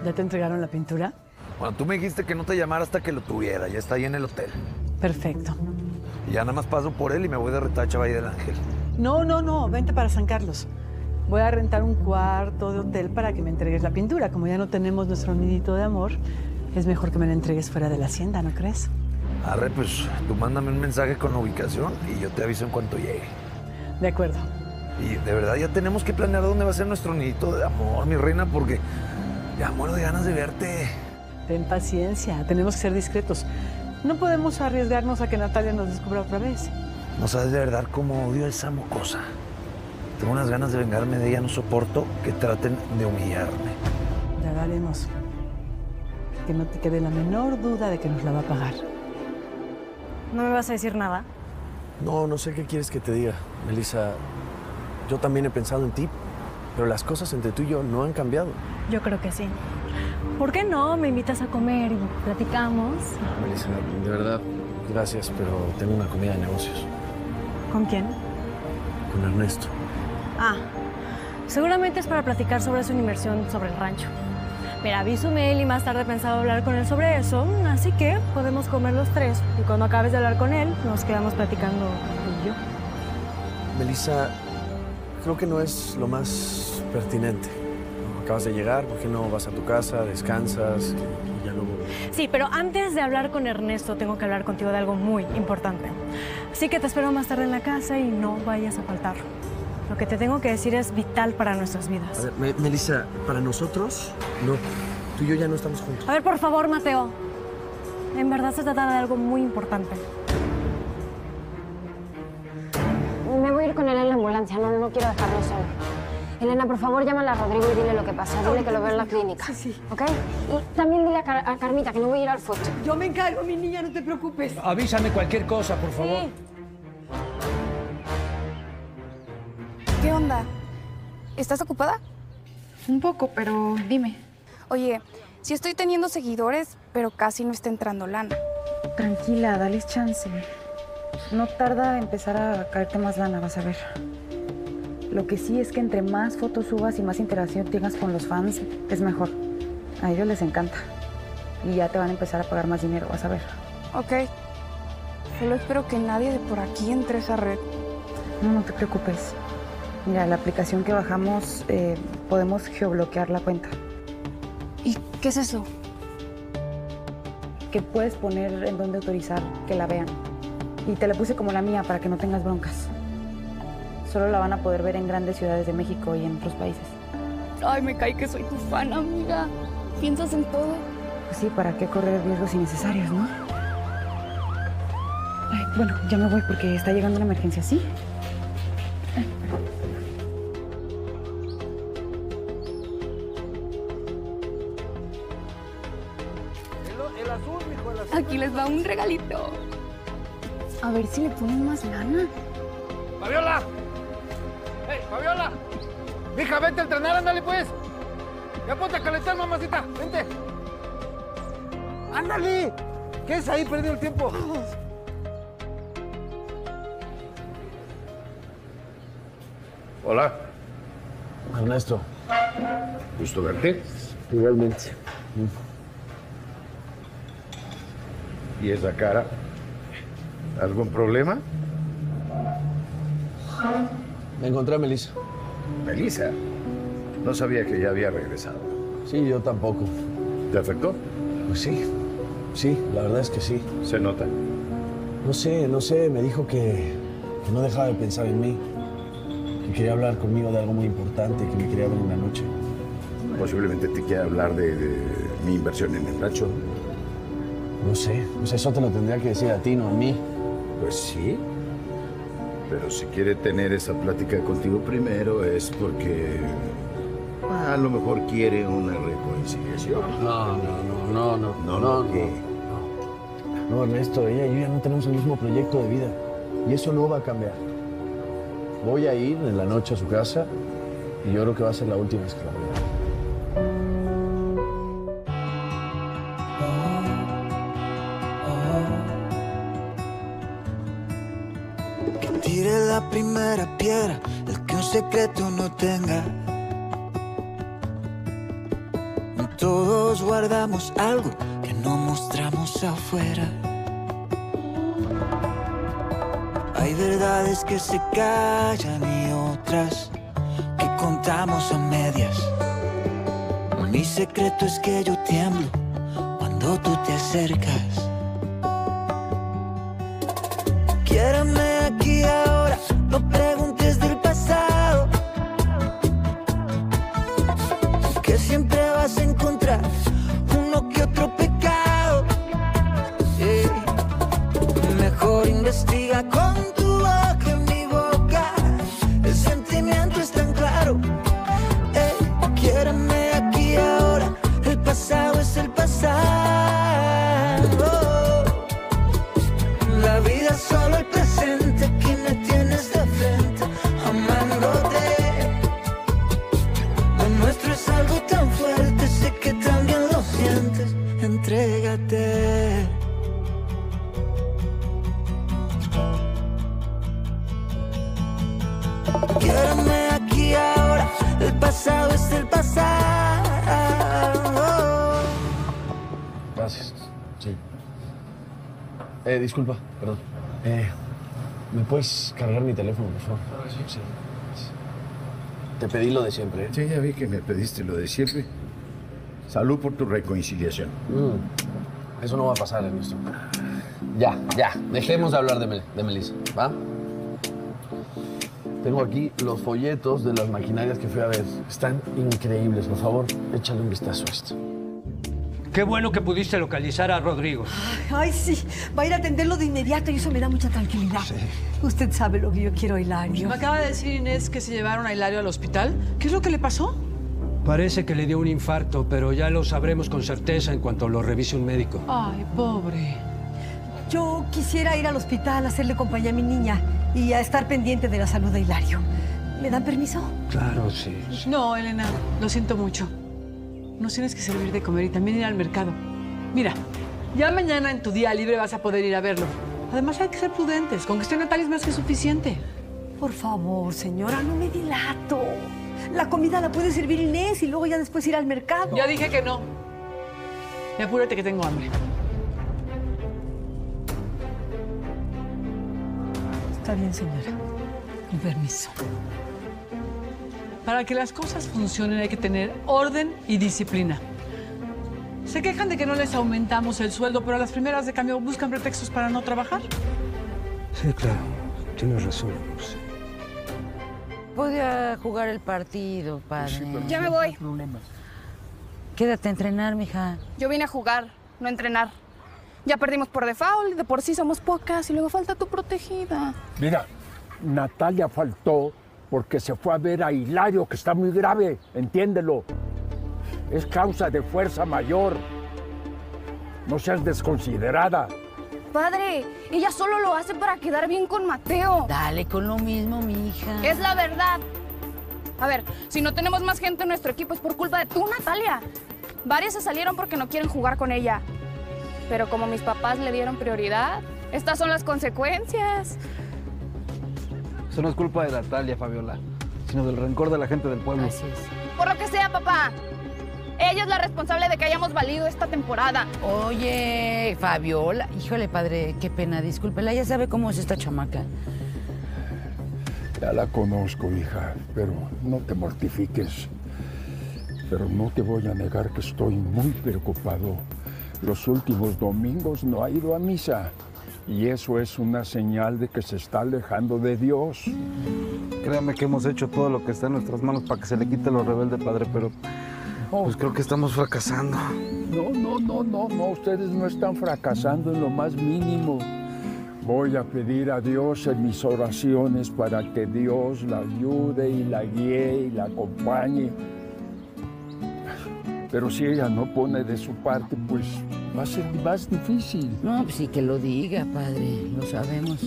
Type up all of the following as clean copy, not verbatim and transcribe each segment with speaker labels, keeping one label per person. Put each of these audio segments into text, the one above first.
Speaker 1: ¿Ya te entregaron la pintura?
Speaker 2: Bueno, tú me dijiste que no te llamara hasta que lo tuviera. Ya está ahí en el hotel.
Speaker 1: Perfecto.
Speaker 2: Y ya nada más paso por él y me voy de retache a Valle del Ángel.
Speaker 1: No, vente para San Carlos. Voy a rentar un cuarto de hotel para que me entregues la pintura. Como ya no tenemos nuestro nidito de amor, es mejor que me la entregues fuera de la hacienda, ¿no crees?
Speaker 2: Arre, pues tú mándame un mensaje con la ubicación y yo te aviso en cuanto llegue.
Speaker 1: De acuerdo.
Speaker 2: Y de verdad ya tenemos que planear dónde va a ser nuestro nidito de amor, mi reina, porque ya muero de ganas de verte.
Speaker 1: Ten paciencia, tenemos que ser discretos. No podemos arriesgarnos a que Natalia nos descubra otra vez.
Speaker 2: No sabes de verdad cómo odio a esa mocosa. Tengo unas ganas de vengarme de ella, no soporto que traten de humillarme.
Speaker 1: Ya lo haremos. Que no te quede la menor duda de que nos la va a pagar.
Speaker 3: ¿No me vas a decir nada?
Speaker 4: No sé qué quieres que te diga, Melissa. Yo también he pensado en ti, pero las cosas entre tú y yo no han cambiado.
Speaker 3: Yo creo que sí. ¿Por qué no? Me invitas a comer y platicamos.
Speaker 4: Melissa, de verdad, gracias, pero tengo una comida de negocios.
Speaker 3: ¿Con quién?
Speaker 4: Con Ernesto.
Speaker 3: Ah, seguramente es para platicar sobre su inversión sobre el rancho. Mira, vi su mail y más tarde pensaba hablar con él sobre eso, así que podemos comer los tres. Y cuando acabes de hablar con él, nos quedamos platicando tú y yo.
Speaker 4: Melissa, creo que no es lo más pertinente. Acabas de llegar, ¿por qué no vas a tu casa, descansas y ya luego...?
Speaker 3: Sí, pero antes de hablar con Ernesto, tengo que hablar contigo de algo muy importante. Así que te espero más tarde en la casa y no vayas a faltar. Lo que te tengo que decir es vital para nuestras vidas.
Speaker 4: A ver, Melissa, para nosotros, no. Tú y yo ya no estamos juntos.
Speaker 3: A ver, por favor, Mateo. En verdad se trata de algo muy importante.
Speaker 5: Me voy a ir con él en la ambulancia, no quiero dejarlo solo. Elena, por favor, llámala a Rodrigo y dile lo que pasa. Dile que lo veo en la clínica.
Speaker 1: Sí.
Speaker 5: ¿Ok? Y también dile a Carmita que no voy a ir al foot.
Speaker 1: Yo me encargo, mi niña, no te preocupes.
Speaker 6: Avísame cualquier cosa, por favor.
Speaker 5: Sí.
Speaker 7: ¿Qué onda? ¿Estás ocupada?
Speaker 8: Un poco, pero dime.
Speaker 7: Oye, sí estoy teniendo seguidores, pero casi no está entrando lana.
Speaker 8: Tranquila, dales chance. No tarda en empezar a caerte más lana, vas a ver. Lo que sí es que entre más fotos subas y más interacción tengas con los fans, es mejor. A ellos les encanta. Y ya te van a empezar a pagar más dinero, vas a ver.
Speaker 7: Ok. Solo espero que nadie de por aquí entre a esa red.
Speaker 8: No te preocupes. Mira, la aplicación que bajamos, podemos geobloquear la cuenta.
Speaker 7: ¿Y qué es eso?
Speaker 8: Que puedes poner en dónde autorizar que la vean. Y te la puse como la mía para que no tengas broncas. Solo la van a poder ver en grandes ciudades de México y en otros países.
Speaker 7: Ay, me cae que soy tu fan, amiga. ¿Piensas en todo?
Speaker 8: Pues sí, ¿para qué correr riesgos innecesarios, no? Ay, bueno, ya me voy porque está llegando una emergencia, ¿sí?
Speaker 2: El azul, mijo, el azul.
Speaker 7: Aquí les va un regalito. A ver si le ponen más lana.
Speaker 6: ¡Fabiola! ¡Hey, Fabiola! Mija, vente a entrenar, ándale pues. Ya ponte a calentar, mamacita. Vente. ¡Ándale! ¿Qué es ahí perdiendo el tiempo? Hola.
Speaker 4: Ernesto.
Speaker 6: Gusto verte.
Speaker 4: Igualmente.
Speaker 6: ¿Y esa cara? ¿Algún problema?
Speaker 4: Me encontré a Melissa.
Speaker 6: Melissa. No sabía que ya había regresado.
Speaker 4: Sí, yo tampoco.
Speaker 6: ¿Te afectó?
Speaker 4: Pues sí, la verdad es que sí.
Speaker 6: Se nota.
Speaker 4: No sé, me dijo que no dejaba de pensar en mí, que quería hablar conmigo de algo muy importante, que me quería ver una noche.
Speaker 6: Posiblemente te quiera hablar de mi inversión en el rancho.
Speaker 4: No sé, pues eso te lo tendría que decir a ti, no a mí.
Speaker 6: Pues sí. Pero si quiere tener esa plática contigo primero es porque a lo mejor quiere una reconciliación.
Speaker 4: No,
Speaker 6: ¿qué?
Speaker 4: No, Ernesto, ella y yo ya no tenemos el mismo proyecto de vida. Y eso no va a cambiar. Voy a ir en la noche a su casa y yo creo que va a ser la última vez que la vea.
Speaker 9: Que tire la primera piedra, el que un secreto no tenga. Todos guardamos algo que no mostramos afuera. Hay verdades que se callan y otras que contamos a medias. Mi secreto es que yo tiemblo cuando tú te acercas. Quiérame aquí ahora, no preguntes del pasado, que siempre vas a encontrar uno que otro pecado. Mejor investiga con tu boca en mi boca, el sentimiento es tan claro. Quiérame aquí ahora, el pasado es el pasado. La vida es solo el presente, aquí me tienes de frente, amándote. Lo nuestro es algo tan fuerte, sé que también lo sientes, entrégate. Quiérame aquí ahora, el pasado es el pasado.
Speaker 4: Gracias. Sí. Disculpa, perdón. ¿Me puedes cargar mi teléfono, por favor? Sí. Te pedí lo de siempre, ¿eh?
Speaker 6: Sí, ya vi que me pediste lo de siempre. Salud por tu reconciliación.
Speaker 4: Eso no va a pasar, Ernesto. Ya. Dejemos de hablar de Melissa, ¿va? Tengo aquí los folletos de las maquinarias que fui a ver. Están increíbles. Por favor, échale un vistazo a esto.
Speaker 10: Qué bueno que pudiste localizar a Rodrigo.
Speaker 11: Ay, sí. Va a ir a atenderlo de inmediato y eso me da mucha tranquilidad. Sí. Usted sabe lo que yo quiero, Hilario.
Speaker 1: Me acaba de decir Inés que se llevaron a Hilario al hospital. ¿Qué es lo que le pasó?
Speaker 10: Parece que le dio un infarto, pero ya lo sabremos con certeza en cuanto lo revise un médico.
Speaker 1: Ay, pobre.
Speaker 11: Yo quisiera ir al hospital a hacerle compañía a mi niña y a estar pendiente de la salud de Hilario. ¿Me dan permiso?
Speaker 10: Claro, sí.
Speaker 1: No, Elena, lo siento mucho. Nos tienes que servir de comer y también ir al mercado. Mira, ya mañana en tu día libre vas a poder ir a verlo. Además hay que ser prudentes. Con que esté Natalia es más que suficiente.
Speaker 11: Por favor, señora, no me dilato. La comida la puede servir Inés y luego ya después ir al mercado.
Speaker 1: Ya dije que no. Y apúrate que tengo hambre.
Speaker 11: Está bien, señora. Con permiso.
Speaker 1: Para que las cosas funcionen hay que tener orden y disciplina. Se quejan de que no les aumentamos el sueldo, pero a las primeras de cambio buscan pretextos para no trabajar.
Speaker 10: Sí, claro. Tienes razón. Sí.
Speaker 12: Podía jugar el partido, padre. Sí,
Speaker 7: ya me voy.
Speaker 12: Quédate a entrenar, mija.
Speaker 7: Yo vine a jugar, no a entrenar. Ya perdimos por default, de por sí somos pocas y luego falta tu protegida.
Speaker 13: Mira, Natalia faltó porque se fue a ver a Hilario, que está muy grave, entiéndelo. Es causa de fuerza mayor. No seas desconsiderada.
Speaker 7: Padre, ella solo lo hace para quedar bien con Mateo.
Speaker 12: Dale con lo mismo, mija.
Speaker 7: Es la verdad. A ver, si no tenemos más gente en nuestro equipo es por culpa de tú, Natalia. Varias se salieron porque no quieren jugar con ella. Pero como mis papás le dieron prioridad, estas son las consecuencias.
Speaker 14: Eso no es culpa de Natalia, Fabiola, sino del rencor de la gente del pueblo.
Speaker 12: Así es.
Speaker 7: Por lo que sea, papá. Ella es la responsable de que hayamos valido esta temporada.
Speaker 12: Oye, Fabiola. Híjole, padre, qué pena. Discúlpela, ya sabe cómo es esta chamaca.
Speaker 13: Ya la conozco, hija, pero no te mortifiques. Pero no te voy a negar que estoy muy preocupado. Los últimos domingos no ha ido a misa. Y eso es una señal de que se está alejando de Dios.
Speaker 14: Créame que hemos hecho todo lo que está en nuestras manos para que se le quite lo rebelde, padre, pero pues creo que estamos fracasando.
Speaker 13: No, ustedes no están fracasando en lo más mínimo. Voy a pedir a Dios en mis oraciones para que Dios la ayude y la guíe y la acompañe. Pero si ella no pone de su parte, pues va a ser más difícil.
Speaker 12: No, pues sí que lo diga, padre, lo sabemos.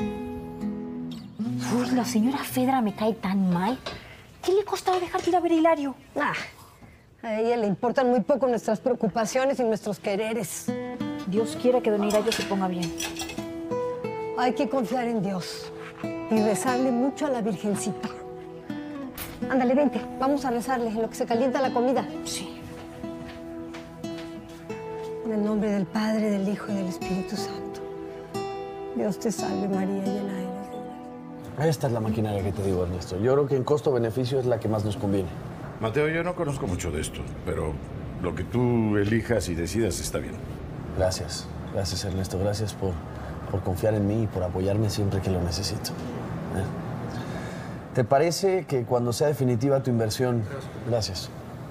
Speaker 5: Uy, la señora Fedra me cae tan mal. ¿Qué le costaba dejarte ir a ver a Hilario?
Speaker 11: A ella le importan muy poco nuestras preocupaciones y nuestros quereres.
Speaker 5: Dios quiera que don Hilario se ponga bien.
Speaker 11: Hay que confiar en Dios y rezarle mucho a la Virgencita. Ándale, vente, vamos a rezarle en lo que se calienta la comida.
Speaker 5: Sí.
Speaker 11: el nombre del Padre, del Hijo y del Espíritu Santo. Dios te salve, María, llena eres de gracia.
Speaker 4: Esta es la maquinaria que te digo, Ernesto. Yo creo que en costo-beneficio es la que más nos conviene.
Speaker 6: Mateo, yo no conozco mucho de esto, pero lo que tú elijas y decidas está bien.
Speaker 4: Gracias. Gracias, Ernesto. Gracias por confiar en mí y por apoyarme siempre que lo necesito. ¿Te parece que cuando sea definitiva tu inversión... Gracias.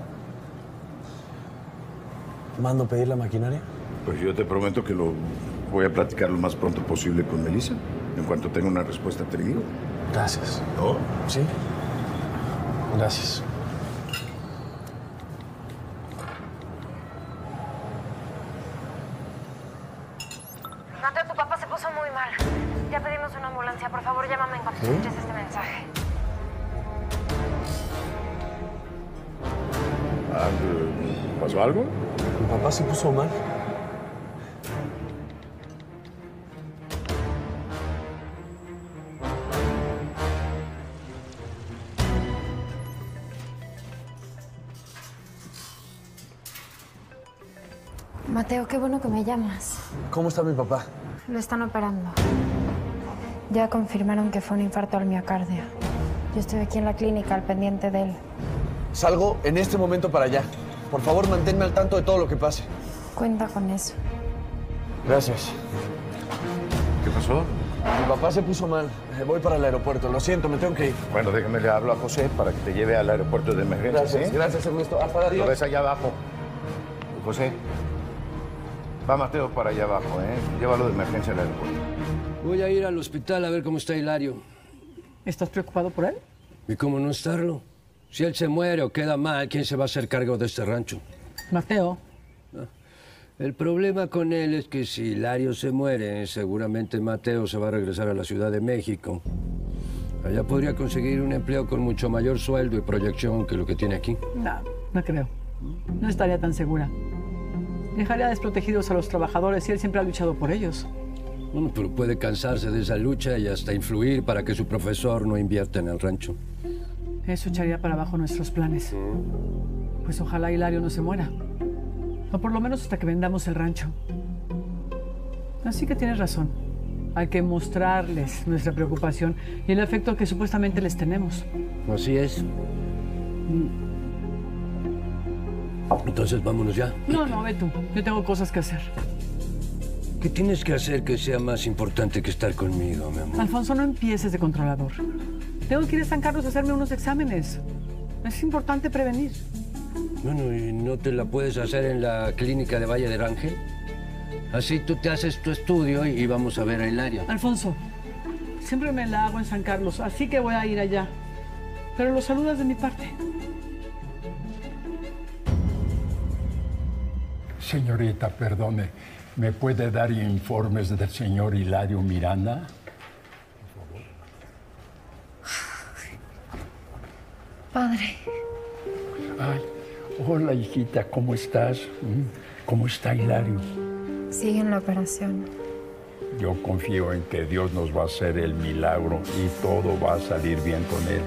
Speaker 4: ¿Mando pedir la maquinaria?
Speaker 6: Pues yo te prometo que lo voy a platicar lo más pronto posible con Melissa. En cuanto tenga una respuesta, te digo.
Speaker 4: Gracias.
Speaker 6: ¿No?
Speaker 4: Sí. Gracias.
Speaker 5: Mateo, tu papá se puso muy mal. Ya pedimos una ambulancia. Por favor, llámame en cuanto escuches este mensaje.
Speaker 6: ¿Pasó algo?
Speaker 4: Mi papá se puso mal.
Speaker 5: Mateo, qué bueno que me llamas.
Speaker 4: ¿Cómo está mi papá?
Speaker 5: Lo están operando. Ya confirmaron que fue un infarto al miocardio. Yo estoy aquí en la clínica al pendiente de él.
Speaker 4: Salgo en este momento para allá. Por favor, manténme al tanto de todo lo que pase.
Speaker 5: Cuenta con eso.
Speaker 4: Gracias.
Speaker 6: ¿Qué pasó?
Speaker 4: Mi papá se puso mal. Voy para el aeropuerto. Lo siento, me tengo que ir.
Speaker 6: Bueno, déjame le hablo a José para que te lleve al aeropuerto de emergencia.
Speaker 4: Gracias, gracias, Ernesto. Hasta la
Speaker 6: Lo ves allá abajo. José, va Mateo para allá abajo, ¿eh? Llévalo de emergencia al aeropuerto.
Speaker 10: Voy a ir al hospital a ver cómo está Hilario.
Speaker 1: ¿Estás preocupado por él?
Speaker 10: ¿Y cómo no estarlo? Si él se muere o queda mal, ¿quién se va a hacer cargo de este rancho?
Speaker 1: Mateo.
Speaker 10: El problema con él es que si Hilario se muere, seguramente Mateo se va a regresar a la Ciudad de México. Allá podría conseguir un empleo con mucho mayor sueldo y proyección que lo que tiene aquí.
Speaker 1: No, no creo. No estaría tan segura. Dejaría desprotegidos a los trabajadores y él siempre ha luchado por ellos.
Speaker 10: Bueno, pero puede cansarse de esa lucha y hasta influir para que su profesor no invierta en el rancho.
Speaker 1: Eso echaría para abajo nuestros planes. Pues ojalá Hilario no se muera. O por lo menos hasta que vendamos el rancho. Así que tienes razón. Hay que mostrarles nuestra preocupación y el afecto que supuestamente les tenemos.
Speaker 10: Así es. Entonces vámonos ya.
Speaker 1: No, ve tú. Yo tengo cosas que hacer.
Speaker 10: ¿Qué tienes que hacer que sea más importante que estar conmigo, mi amor?
Speaker 1: Alfonso, no empieces de controlador. Tengo que ir a San Carlos a hacerme unos exámenes. Es importante prevenir.
Speaker 10: Bueno, ¿y no te la puedes hacer en la clínica de Valle del Ángel? Así tú te haces tu estudio y vamos a ver a Hilario.
Speaker 1: Alfonso, siempre me la hago en San Carlos, así que voy a ir allá. Pero lo saludas de mi parte.
Speaker 13: Señorita, perdone, ¿me puede dar informes del señor Hilario Miranda?
Speaker 5: Padre.
Speaker 13: Ay, hola, hijita, ¿cómo estás? ¿Cómo está Hilario?
Speaker 5: Sigue en la operación.
Speaker 13: Yo confío en que Dios nos va a hacer el milagro y todo va a salir bien con él.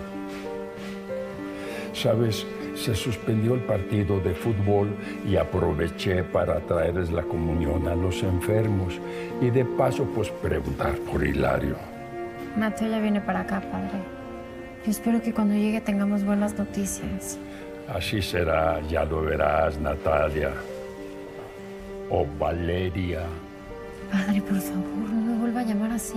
Speaker 13: ¿Sabes? Se suspendió el partido de fútbol y aproveché para traerles la comunión a los enfermos y de paso, pues, preguntar por Hilario.
Speaker 5: Mateo ya viene para acá, padre. Yo espero que cuando llegue tengamos buenas noticias.
Speaker 13: Así será, ya lo verás, Natalia. O Valeria.
Speaker 5: Padre, por favor, no me vuelva a llamar así.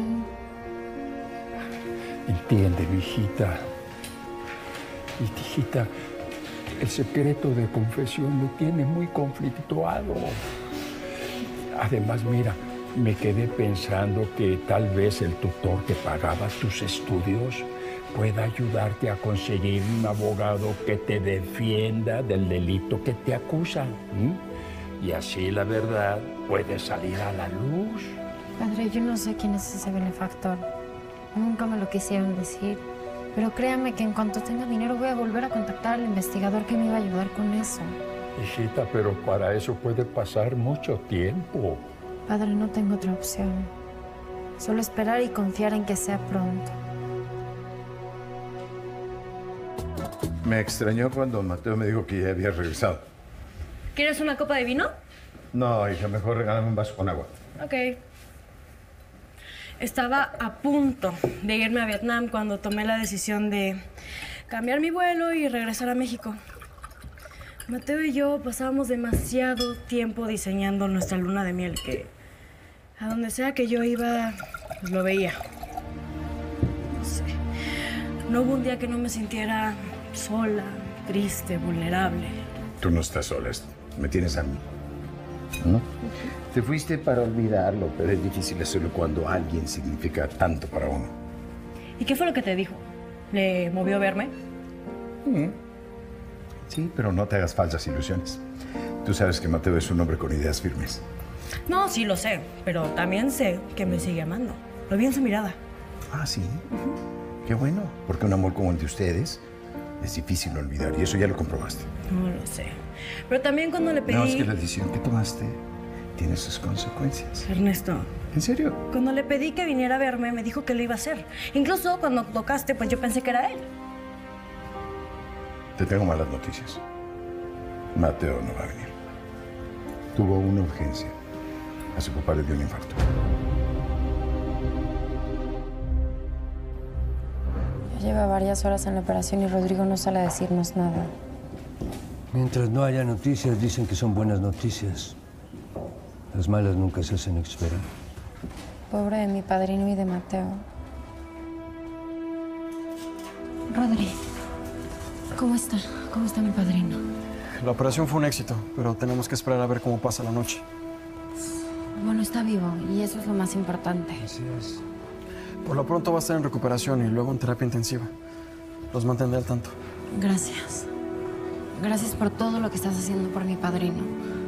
Speaker 13: Entiende, mi hijita. Hijita, el secreto de confesión me tiene muy conflictuado. Además, mira, me quedé pensando que tal vez el tutor que pagaba tus estudios pueda ayudarte a conseguir un abogado que te defienda del delito que te acusan. Y así la verdad puede salir a la luz.
Speaker 5: Padre, yo no sé quién es ese benefactor. Nunca me lo quisieron decir. Pero créame que en cuanto tenga dinero voy a volver a contactar al investigador que me iba a ayudar con eso.
Speaker 13: Hijita, pero para eso puede pasar mucho tiempo.
Speaker 5: Padre, no tengo otra opción. Solo esperar y confiar en que sea pronto.
Speaker 6: Me extrañó cuando Mateo me dijo que ya había regresado.
Speaker 3: ¿Quieres una copa de vino?
Speaker 6: No, hija, mejor regálame un vaso con agua.
Speaker 3: Ok. Estaba a punto de irme a Vietnam cuando tomé la decisión de cambiar mi vuelo y regresar a México. Mateo y yo pasábamos demasiado tiempo diseñando nuestra luna de miel, que a donde sea que yo iba, pues lo veía. No sé. No hubo un día que no me sintiera sola, triste, vulnerable.
Speaker 6: Tú no estás sola, me tienes a mí. ¿No? Te fuiste para olvidarlo, pero es difícil hacerlo cuando alguien significa tanto para uno.
Speaker 3: ¿Y qué fue lo que te dijo? ¿Le movió verme?
Speaker 6: Sí, pero no te hagas falsas ilusiones. Tú sabes que Mateo es un hombre con ideas firmes.
Speaker 3: No, sí lo sé, pero también sé que me sigue amando. Lo vi en su mirada.
Speaker 6: Ah, sí. Qué bueno, porque un amor como el de ustedes es difícil olvidar y eso ya lo comprobaste.
Speaker 3: No lo sé. Pero también cuando le pedí...
Speaker 6: No, es que la decisión que tomaste tiene sus consecuencias.
Speaker 3: Ernesto.
Speaker 6: ¿En serio?
Speaker 3: Cuando le pedí que viniera a verme, me dijo que lo iba a hacer. Incluso cuando tocaste, pues yo pensé que era él.
Speaker 6: Te tengo malas noticias. Mateo no va a venir. Tuvo una urgencia. A su papá le dio un infarto.
Speaker 5: Lleva varias horas en la operación y Rodrigo no sale a decirnos nada.
Speaker 10: Mientras no haya noticias, dicen que son buenas noticias. Las malas nunca se hacen esperar.
Speaker 5: Pobre de mi padrino y de Mateo. Rodri, ¿cómo está? ¿Cómo está mi padrino?
Speaker 15: La operación fue un éxito, pero tenemos que esperar a ver cómo pasa la noche.
Speaker 5: Bueno, está vivo y eso es lo más importante.
Speaker 10: Así es.
Speaker 15: Por lo pronto va a estar en recuperación y luego en terapia intensiva. Los mantendré al tanto.
Speaker 5: Gracias. Gracias por todo lo que estás haciendo por mi padrino.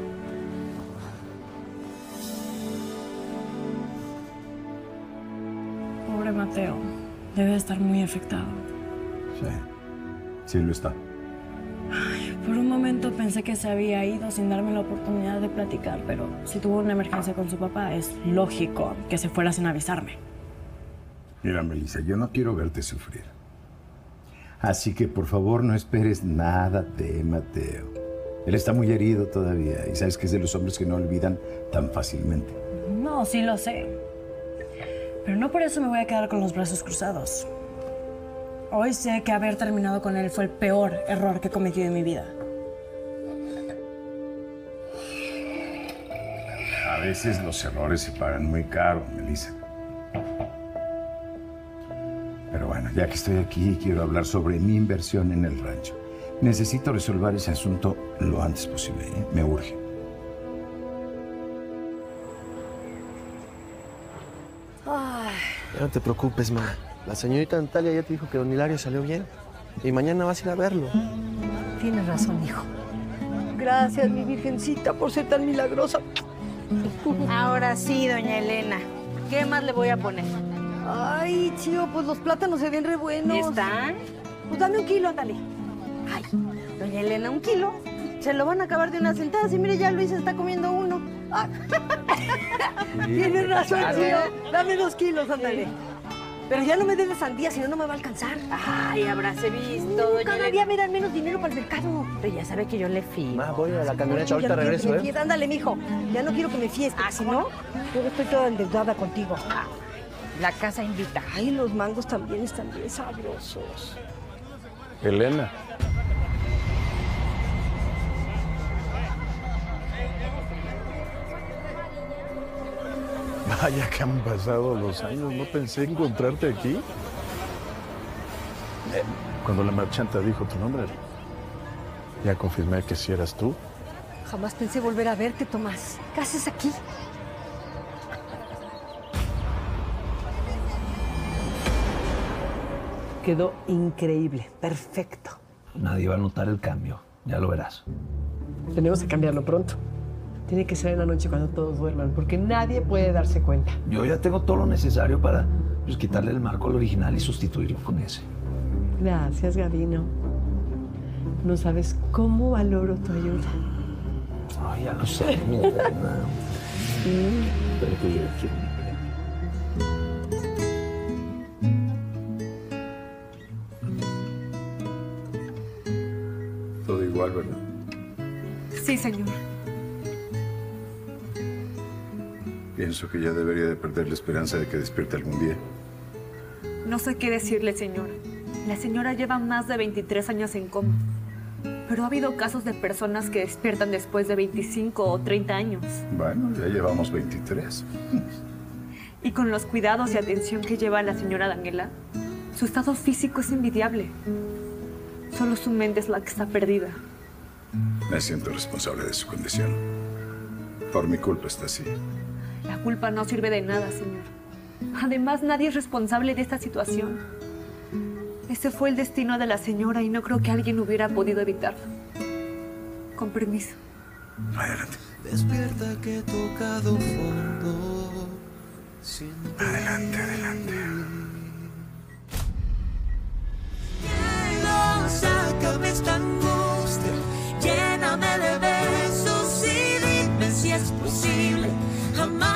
Speaker 3: Pobre Mateo. Debe estar muy afectado.
Speaker 6: Sí. Sí lo está.
Speaker 3: Por un momento pensé que se había ido sin darme la oportunidad de platicar, pero si tuvo una emergencia con su papá, es lógico que se fuera sin avisarme.
Speaker 6: Mira, Melissa, yo no quiero verte sufrir. Así que, por favor, no esperes nada de Mateo. Él está muy herido todavía y sabes que es de los hombres que no olvidan tan fácilmente.
Speaker 3: No, sí lo sé. Pero no por eso me voy a quedar con los brazos cruzados. Hoy sé que haber terminado con él fue el peor error que he cometido en mi vida.
Speaker 6: A veces los errores se pagan muy caro, Melissa. Pero bueno, ya que estoy aquí, quiero hablar sobre mi inversión en el rancho. Necesito resolver ese asunto lo antes posible, ¿eh? Me urge.
Speaker 16: Ay. No te preocupes, ma. La señorita Natalia ya te dijo que don Hilario salió bien. Y mañana vas a ir a verlo.
Speaker 11: Tienes razón, hijo. Gracias, mi virgencita, por ser tan milagrosa.
Speaker 12: Ahora sí, doña Elena. ¿Qué más le voy a poner?
Speaker 11: Ay, tío, pues los plátanos se ven re buenos.
Speaker 12: ¿Están?
Speaker 11: Pues dame 1 kilo, ándale.
Speaker 12: Ay, doña Elena, 1 kilo. Se lo van a acabar de una sentada. Y mire, ya Luis está comiendo uno.
Speaker 11: Ah. Tienes razón, tío. Dame 2 kilos, ándale. Pero ya no me des de sandía, si no, no me va a alcanzar.
Speaker 12: Ay, habráse visto, doña
Speaker 11: Cada
Speaker 12: Elena.
Speaker 11: día me dan menos dinero para el mercado.
Speaker 12: Pero ya sabe que yo le fijo.
Speaker 16: Ma, voy a la camioneta, ahorita
Speaker 11: Ya no quiero
Speaker 16: regreso,
Speaker 11: que me
Speaker 16: ¿eh?
Speaker 11: fies. Ándale, mijo. Ya no quiero que me fiestes, si no, yo estoy toda endeudada contigo.
Speaker 12: La casa invita.
Speaker 11: Ay, los mangos también están bien sabrosos.
Speaker 4: Elena. Vaya que han pasado los años, no pensé encontrarte aquí. Cuando la marchanta dijo tu nombre, ya confirmé que si eras tú.
Speaker 11: Jamás pensé volver a verte, Tomás. ¿Qué haces aquí? Quedó increíble, perfecto.
Speaker 2: Nadie va a notar el cambio, ya lo verás.
Speaker 1: Tenemos que cambiarlo pronto. Tiene que ser en la noche cuando todos duerman, porque nadie puede darse cuenta.
Speaker 2: Yo ya tengo todo lo necesario para pues, quitarle el marco al original y sustituirlo con ese.
Speaker 1: Gracias, Gabino. No sabes cómo valoro tu ayuda.
Speaker 2: Ay, ya lo sé, mi reina. Pero que yo quiero.
Speaker 6: Todo igual, ¿verdad?
Speaker 11: Sí, señor.
Speaker 6: Pienso que ya debería de perder la esperanza de que despierte algún día.
Speaker 17: No sé qué decirle, señora. La señora lleva más de 23 años en coma. Pero ha habido casos de personas que despiertan después de 25 o 30 años.
Speaker 6: Bueno, ya llevamos 23.
Speaker 17: Y con los cuidados y atención que lleva la señora Daniela, su estado físico es envidiable. Solo su mente es la que está perdida.
Speaker 6: Me siento responsable de su condición. Por mi culpa está así.
Speaker 17: La culpa no sirve de nada, señor. Además, nadie es responsable de esta situación. Ese fue el destino de la señora y no creo que alguien hubiera podido evitarlo. Con permiso.
Speaker 6: Adelante.
Speaker 9: Despierta que he tocado fondo.
Speaker 6: Adelante, adelante.
Speaker 9: Sácame esta angustia, lléname de besos y dime si es posible amar.